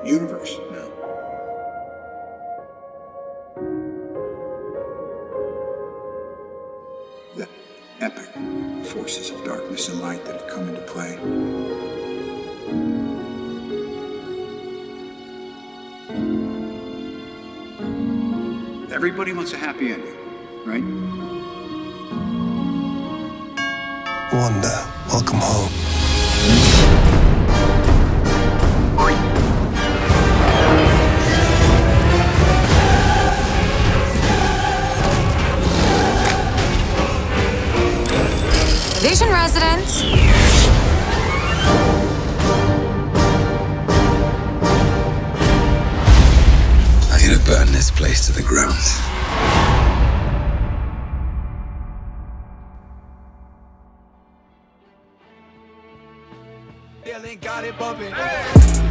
universe now. The epic forces of darkness and light that have come into play. Everybody wants a happy ending, right? Wanda, welcome home. Vision residents. I'm gonna burn this place to the ground. DillyGotItBumpin.